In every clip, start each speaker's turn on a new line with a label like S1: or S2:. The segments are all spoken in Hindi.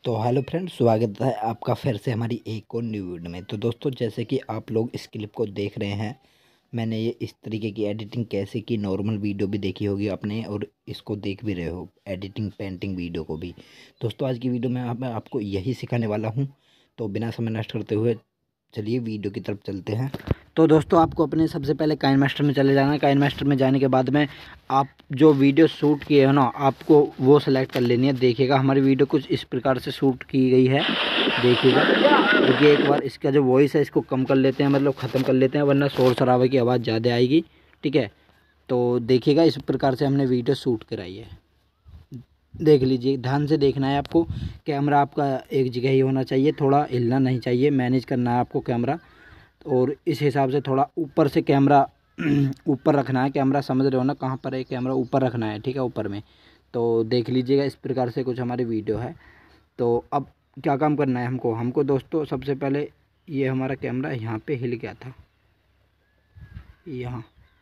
S1: तो हेलो फ्रेंड्स, स्वागत है आपका फिर से हमारी एक और न्यू वीडियो में। तो दोस्तों, जैसे कि आप लोग इस क्लिप को देख रहे हैं, मैंने ये इस तरीके की एडिटिंग कैसे की, नॉर्मल वीडियो भी देखी होगी आपने और इसको देख भी रहे हो एडिटिंग पेंटिंग वीडियो को भी। दोस्तों, आज की वीडियो में मैं आपको यही सिखाने वाला हूँ। तो बिना समय नष्ट करते हुए चलिए वीडियो की तरफ चलते हैं। तो दोस्तों, आपको अपने सबसे पहले काइन मास्टर में चले जाना है। काइन मास्टर में जाने के बाद में आप जो वीडियो शूट किए हो ना, आपको वो सेलेक्ट कर लेनी है। देखिएगा हमारी वीडियो कुछ इस प्रकार से शूट की गई है। देखिएगा, देखिए एक बार इसका जो वॉइस है इसको कम कर लेते हैं, मतलब ख़त्म कर लेते हैं, वरना शोर शराबे की आवाज़ ज़्यादा आएगी। ठीक है, तो देखिएगा इस प्रकार से हमने वीडियो शूट कराई है। देख लीजिए, ध्यान से देखना है आपको। कैमरा आपका एक जगह ही होना चाहिए, थोड़ा हिलना नहीं चाहिए, मैनेज करना है आपको कैमरा। और इस हिसाब से थोड़ा ऊपर से कैमरा ऊपर रखना है। कैमरा समझ रहे हो ना, कहाँ पर है कैमरा, ऊपर रखना है। ठीक है, ऊपर में। तो देख लीजिएगा इस प्रकार से कुछ हमारी वीडियो है। तो अब क्या काम करना है हमको दोस्तों, सबसे पहले ये हमारा कैमरा यहाँ पे हिल गया था, यहाँ।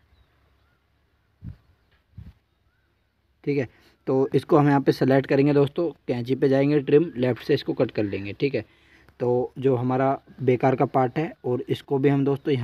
S1: ठीक है, तो इसको हम यहाँ पे सेलेक्ट करेंगे दोस्तों, कैंची पे जाएंगे, ट्रिम लेफ़्ट से इसको कट कर लेंगे। ठीक है, तो जो हमारा बेकार का पार्ट है, और इसको भी हम दोस्तों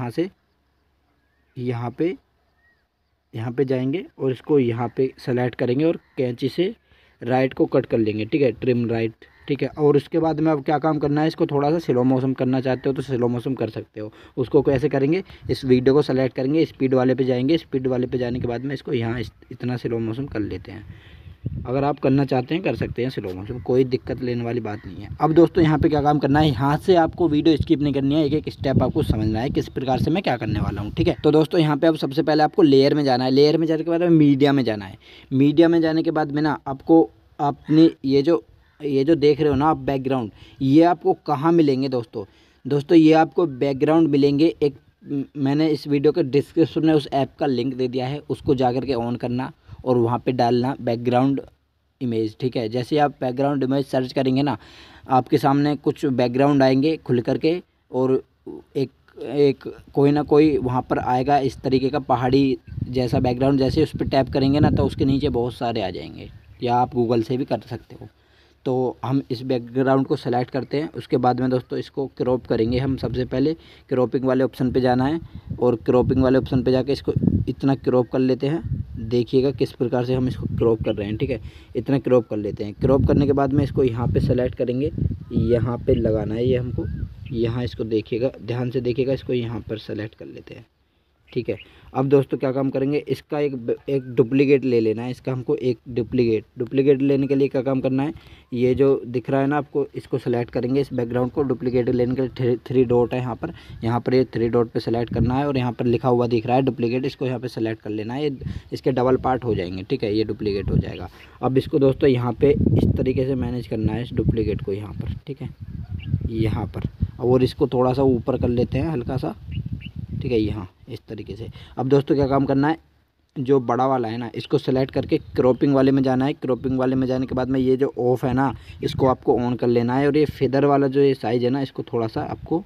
S1: यहाँ पे जाएंगे और इसको यहाँ पे सेलेक्ट करेंगे और कैंची से राइट को कट कर लेंगे। ठीक है, ट्रिम राइट। ठीक है, और उसके बाद में अब क्या काम करना है, इसको थोड़ा सा स्लो मोशन करना चाहते हो तो स्लो मोशन कर सकते हो। उसको कैसे करेंगे, इस वीडियो को सेलेक्ट करेंगे, स्पीड वाले पे जाएंगे, स्पीड वाले पे जाने के बाद में इसको यहाँ इतना स्लो मोशन कर लेते हैं। अगर आप करना चाहते हैं कर सकते हैं स्लो मोशन, कोई दिक्कत लेने वाली बात नहीं है। अब दोस्तों, यहाँ पे क्या काम करना है, यहाँ से आपको वीडियो स्किप नहीं करनी है, एक एक स्टेप आपको समझना है किस प्रकार से मैं क्या करने वाला हूँ। ठीक है, तो दोस्तों यहाँ पे अब सबसे पहले आपको लेयर में जाना है। लेयर में जाने के बाद मीडिया में जाना है। मीडिया में जाने के बाद में ना आपको अपनी ये जो देख रहे हो ना आप बैकग्राउंड, ये आपको कहाँ मिलेंगे दोस्तों ये आपको बैकग्राउंड मिलेंगे एक, मैंने इस वीडियो के डिस्क्रिप्शन में उस ऐप का लिंक दे दिया है, उसको जा कर के ऑन करना और वहाँ पे डालना बैकग्राउंड इमेज। ठीक है, जैसे आप बैकग्राउंड इमेज सर्च करेंगे ना, आपके सामने कुछ बैकग्राउंड आएंगे खुल करके, और एक एक कोई ना कोई वहाँ पर आएगा इस तरीके का पहाड़ी जैसा बैकग्राउंड। जैसे उस पर टैप करेंगे ना, तो उसके नीचे बहुत सारे आ जाएंगे, या आप गूगल से भी कर सकते हो। तो हम इस बैकग्राउंड को सेलेक्ट करते हैं। उसके बाद में दोस्तों इसको क्रॉप करेंगे हम। सबसे पहले क्रॉपिंग वाले ऑप्शन पे जाना है, और क्रॉपिंग वाले ऑप्शन पे जाके इसको इतना क्रॉप कर लेते हैं। देखिएगा किस प्रकार से हम इसको क्रॉप कर रहे हैं। ठीक है, इतना क्रॉप कर लेते हैं। क्रॉप करने के बाद में इसको यहाँ पे सेलेक्ट करेंगे, यहाँ पे लगाना है ये हमको, यहाँ इसको देखिएगा, ध्यान से देखिएगा, इसको यहाँ पर सेलेक्ट कर लेते हैं। ठीक है, अब दोस्तों क्या काम करेंगे, इसका एक डुप्लीकेट ले लेना है। इसका हमको एक डुप्लीकेट लेने के लिए क्या काम करना है, ये जो दिख रहा है ना आपको, इसको सेलेक्ट करेंगे। इस बैकग्राउंड को डुप्लीकेट लेने के लिए थ्री डॉट है यहाँ पर ये थ्री डॉट पे सेलेक्ट करना है, और यहाँ पर लिखा हुआ दिख रहा है डुप्लीकेट, इसको यहाँ पे सेलेक्ट कर लेना है। ये इसके डबल पार्ट हो जाएंगे। ठीक है, ये डुप्लीकेट हो जाएगा। अब इसको दोस्तों यहाँ पे इस तरीके से मैनेज करना है, इस डुप्लीकेट को यहाँ पर। ठीक है, यहाँ पर, और इसको थोड़ा सा ऊपर कर लेते हैं हल्का सा। ठीक है, यहाँ इस तरीके से। अब दोस्तों क्या काम करना है, जो बड़ा वाला है ना, इसको सेलेक्ट करके क्रॉपिंग वाले में जाना है। क्रॉपिंग वाले में जाने के बाद में ये जो ऑफ है ना, इसको आपको ऑन कर लेना है। और ये फेदर वाला जो ये साइज़ है ना, इसको थोड़ा सा आपको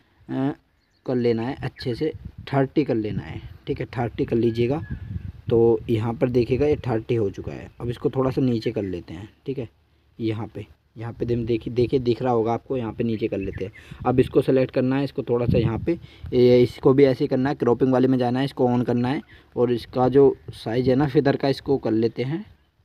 S1: कर लेना है, अच्छे से 30 कर लेना है। ठीक है, 30 कर लीजिएगा। तो यहाँ पर देखिएगा ये 30 हो चुका है। अब इसको थोड़ा सा नीचे कर लेते हैं। ठीक है, यहाँ पे देखिए दिख रहा होगा आपको, यहाँ पे नीचे कर लेते हैं। अब इसको सेलेक्ट करना है, इसको थोड़ा सा यहाँ पे, इसको भी ऐसे ही करना है। क्रॉपिंग वाले में जाना है, इसको ऑन करना है, और इसका जो साइज़ है ना फिदर का, इसको कर लेते हैं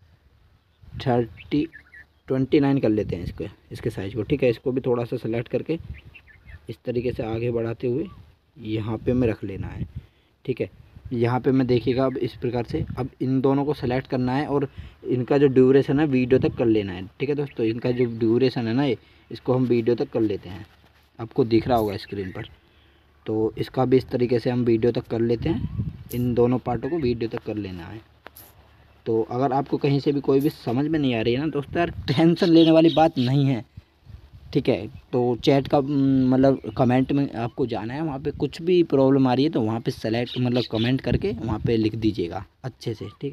S1: 29 कर लेते हैं इसके साइज़ को। ठीक है, इसको भी थोड़ा सा सेलेक्ट करके इस तरीके से आगे बढ़ाते हुए यहाँ पे में रख लेना है। ठीक है, यहाँ पे मैं देखिएगा अब इस प्रकार से। अब इन दोनों को सेलेक्ट करना है, और इनका जो ड्यूरेशन है वीडियो तक कर लेना है। ठीक है दोस्तों, इनका जो ड्यूरेशन है ना, इसको हम वीडियो तक कर लेते हैं। आपको दिख रहा होगा स्क्रीन पर। तो इसका भी इस तरीके से हम वीडियो तक कर लेते हैं। इन दोनों पार्टों को वीडियो तक कर लेना है। तो अगर आपको कहीं से भी कोई भी समझ में नहीं आ रही है ना दोस्तों, यार टेंशन लेने वाली बात नहीं है। ठीक है, तो चैट का मतलब कमेंट में आपको जाना है, वहाँ पे कुछ भी प्रॉब्लम आ रही है तो वहाँ पे सेलेक्ट मतलब कमेंट करके वहाँ पे लिख दीजिएगा अच्छे से। ठीक है,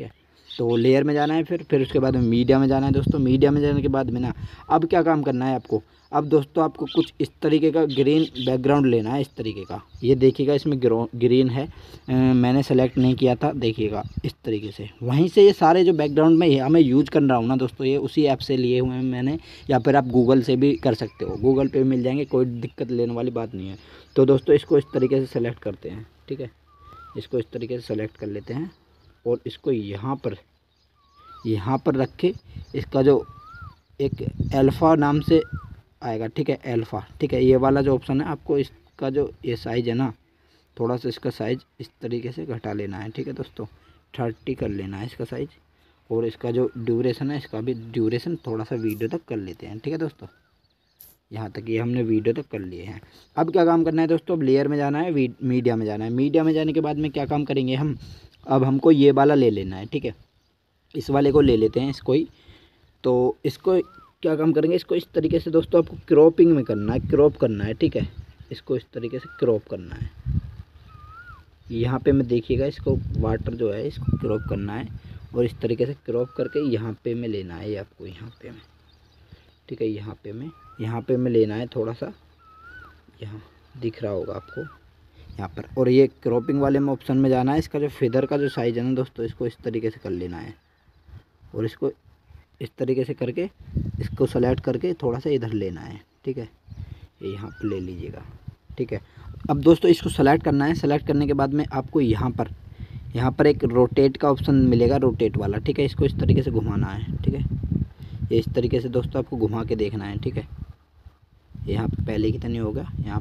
S1: तो लेयर में जाना है, फिर उसके बाद में मीडिया में जाना है दोस्तों। मीडिया में जाने के बाद में ना अब क्या काम करना है आपको, अब दोस्तों आपको कुछ इस तरीके का ग्रीन बैकग्राउंड लेना है, इस तरीके का। ये देखिएगा इसमें ग्रीन है, मैंने सेलेक्ट नहीं किया था, देखिएगा इस तरीके से। वहीं से ये सारे जो बैकग्राउंड में हमें यूज कर रहा हूँ ना दोस्तों, ये उसी ऐप से लिए हुए हैं मैंने, या फिर आप गूगल से भी कर सकते हो, गूगल पे मिल जाएंगे, कोई दिक्कत लेने वाली बात नहीं है। तो दोस्तों इसको इस तरीके से सेलेक्ट करते हैं, ठीक है। इसको इस तरीके से सेलेक्ट कर लेते हैं और इसको यहाँ पर रख के इसका जो एक अल्फ़ा नाम से आएगा, ठीक है, अल्फ़ा, ठीक है, ये वाला जो ऑप्शन है, आपको इसका जो ये साइज़ है ना, थोड़ा सा इसका साइज़ इस तरीके से घटा लेना है, ठीक है दोस्तों, 30 कर लेना है इसका साइज़। और इसका जो ड्यूरेशन है, इसका भी ड्यूरेशन थोड़ा सा वीडियो तक कर लेते हैं, ठीक है दोस्तों। यहाँ तक ये हमने वीडियो तक कर लिए हैं। अब क्या काम करना है दोस्तों, अब लेयर में जाना है, मीडिया में जाना है। मीडिया में जाने के बाद में क्या काम करेंगे हम, अब हमको ये वाला ले लेना है, ठीक है, इस वाले को ले लेते हैं इसको ही। तो इसको क्या काम करेंगे, इसको इस तरीके से दोस्तों आपको क्रॉपिंग में करना है, क्रॉप करना है, ठीक है। इसको इस तरीके से क्रॉप करना है, यहाँ पे मैं देखिएगा, इसको वाटर जो है इसको क्रॉप करना है और इस तरीके से क्रॉप करके यहाँ पे में लेना है आपको, यहाँ पे में, ठीक है, यहाँ पे में लेना है, थोड़ा सा यहाँ दिख रहा होगा आपको यहाँ पर। और ये क्रॉपिंग वाले में ऑप्शन में जाना है, इसका जो फेदर का जो साइज़ है ना दोस्तों, इसको इस तरीके से कर लेना है और इसको इस तरीके से करके इसको सेलेक्ट करके थोड़ा सा इधर लेना है, ठीक है, ये यहाँ पर ले लीजिएगा, ठीक है। अब दोस्तों इसको सेलेक्ट करना है, सेलेक्ट करने के बाद में आपको यहाँ पर एक रोटेट का ऑप्शन मिलेगा, रोटेट वाला, ठीक है। इसको इस तरीके से घुमाना है, ठीक है, ये इस तरीके से दोस्तों आपको घुमा के देखना है, ठीक है। यहाँ पर पहले की तरह नहीं होगा, यहाँ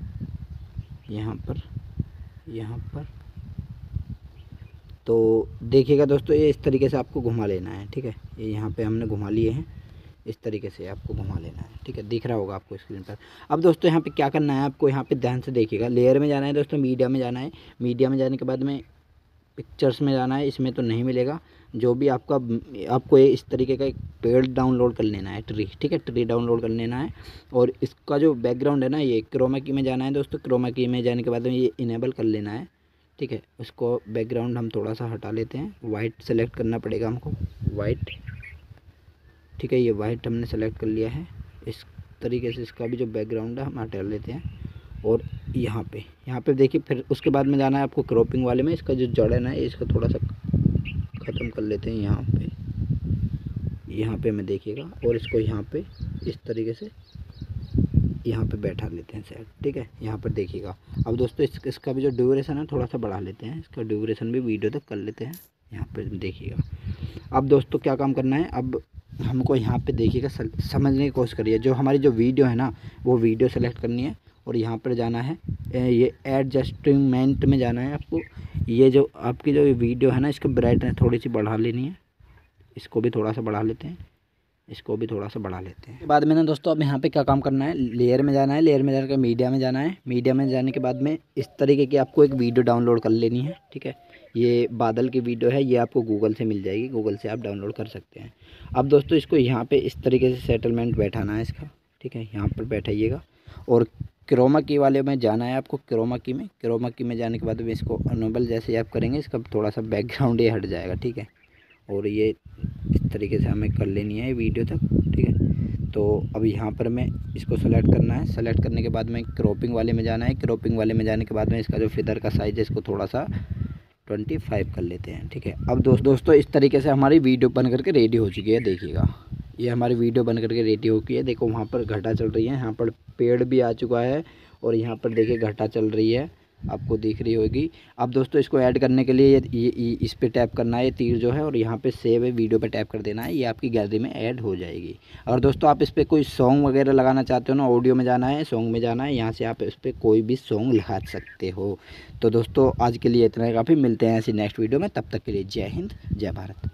S1: पर तो देखिएगा दोस्तों, ये इस तरीके से आपको घुमा लेना है, ठीक है। ये यहाँ पे हमने घुमा लिए हैं, इस तरीके से आपको घुमा लेना है, ठीक है, दिख रहा होगा आपको स्क्रीन पर। अब दोस्तों यहाँ पे क्या करना है आपको, यहाँ पे ध्यान से देखिएगा, लेयर में जाना है दोस्तों, मीडिया में जाना है। मीडिया में जाने के बाद में पिक्चर्स में जाना है, इसमें तो नहीं मिलेगा, जो भी आपको ये इस तरीके का एक पेड़ डाउनलोड कर लेना है, ट्री, ठीक है, ट्री डाउनलोड कर लेना है। और इसका जो बैकग्राउंड है ना, ये क्रोमा की में जाना है दोस्तों, क्रोमा की में जाने के बाद में ये इनेबल कर लेना है, ठीक है। उसको बैकग्राउंड हम थोड़ा सा हटा लेते हैं, वाइट सेलेक्ट करना पड़ेगा हमको, वाइट, ठीक है, ये वाइट हमने सेलेक्ट कर लिया है। इस तरीके से इसका भी जो बैकग्राउंड है हम हटा लेते हैं। और यहाँ पे देखिए, फिर उसके बाद में जाना है आपको क्रॉपिंग वाले में, इसका जो जड़ है ना, इसको थोड़ा सा ख़त्म कर लेते हैं यहाँ पे में देखिएगा, और इसको यहाँ पे इस तरीके से यहाँ पे बैठा लेते हैं सेट, ठीक है। यहाँ पर देखिएगा। अब दोस्तों इसका भी जो ड्यूरेशन है थोड़ा सा बढ़ा लेते हैं, इसका ड्यूरेशन भी वीडियो तक कर लेते हैं, यहाँ पे देखिएगा। अब दोस्तों क्या काम करना है, अब हमको यहाँ पे देखिएगा, समझने की कोशिश करिए, जो हमारी जो वीडियो है ना, वो वीडियो सेलेक्ट करनी है और यहाँ पर जाना है, ये एडजस्टमेंट में जाना है आपको। ये जो आपकी जो वीडियो है ना, इसका ब्राइटनेस थोड़ी सी बढ़ा लेनी है, इसको भी थोड़ा सा बढ़ा लेते हैं, इसको भी थोड़ा सा बढ़ा लेते हैं। बाद में ना दोस्तों अब यहाँ पे क्या काम करना है, लेयर में जाना है, लेयर में जाकर मीडिया में जाना है। मीडिया में जाने के बाद में इस तरीके की आपको एक वीडियो डाउनलोड कर लेनी है, ठीक है। ये बादल की वीडियो है, ये आपको गूगल से मिल जाएगी, गूगल से आप डाउनलोड कर सकते हैं। अब दोस्तों इसको यहाँ पे इस तरीके से सेटलमेंट बैठाना है इसका, ठीक है, यहाँ पर बैठाइएगा। और क्रोमा की वाले में जाना है आपको, क्रोमा की में जाने के बाद में इसको अनेबल जैसे आप करेंगे, इसका थोड़ा सा बैकग्राउंड ये हट जाएगा, ठीक है। और ये इस तरीके से हमें कर लेनी है वीडियो तक, ठीक है। तो अब यहाँ पर मैं इसको सेलेक्ट करना है, सेलेक्ट करने के बाद में क्रॉपिंग वाले में जाना है। क्रॉपिंग वाले में जाने के बाद में इसका जो फेदर का साइज़ है, इसको थोड़ा सा 25 कर लेते हैं, ठीक है। अब दोस्तों इस तरीके से हमारी वीडियो बन करके रेडी हो चुकी है, देखिएगा, ये हमारी वीडियो बन करके रेडी हो गई है। देखो वहाँ पर घटा चल रही है, यहाँ पर पेड़ भी आ चुका है, और यहाँ पर देखिए घटा चल रही है, आपको दिख रही होगी। अब दोस्तों इसको ऐड करने के लिए ये इस पे टैप करना है, ये तीर जो है, और यहाँ पे सेव है वीडियो पे टैप कर देना है, ये आपकी गैलरी में ऐड हो जाएगी। और दोस्तों आप इस पर कोई सॉन्ग वगैरह लगाना चाहते हो ना, ऑडियो में जाना है, सॉन्ग में जाना है, यहाँ से आप इस पर कोई भी सॉन्ग लगा सकते हो। तो दोस्तों आज के लिए इतना काफ़ी, मिलते हैं ऐसी नेक्स्ट वीडियो में, तब तक के लिए जय हिंद, जय भारत।